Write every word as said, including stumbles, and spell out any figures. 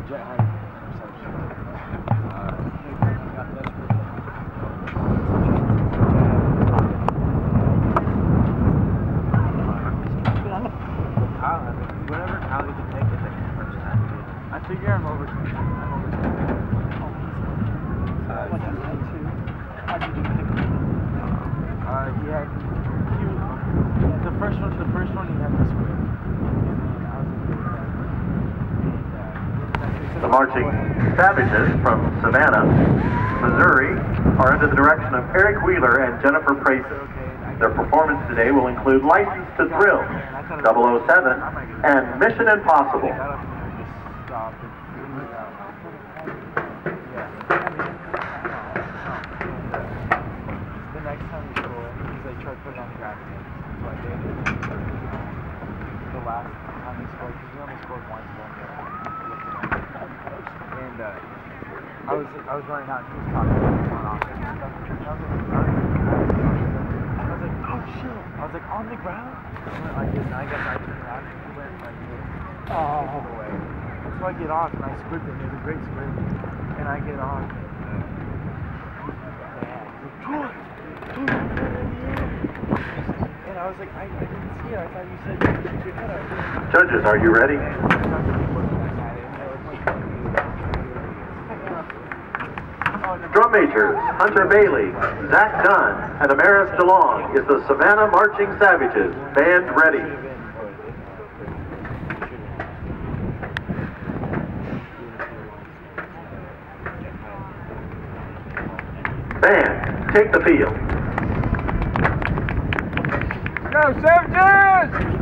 jet height perception. Kyle has it. Whatever Kyle you can take is like how much time you get. I figure I'm over twenty. I'm over twenty. Uh, How did you pick him? Uh, he had, he was, the first one, the first one he had this way. The marching Savages from Savannah, Missouri, are under the direction of Eric Wheeler and Jennifer Price. Their performance today will include License to Thrill, double oh seven, and Mission Impossible. The next time we score, he's like, try to put it on the graphic. So I did. The last time we scored, because we only scored once. And uh, I was I was running out and he was talking about it and stuff. And I was like, I was like, oh shit. I was like, on the ground? I went like this, and I guess I turned around and he went like this. Oh. Away. So I get off and I sprinted. It was a great sprint. And I get off and uh, he's like, Troy! And I was like, I, I didn't see it. I thought you said you should get cut out. Judges, are you ready? Drum majors Hunter Bailey, Zach Dunn, and Amaris DeLong is the Savannah Marching Savages. Band ready. Band, take the field. Go Savages!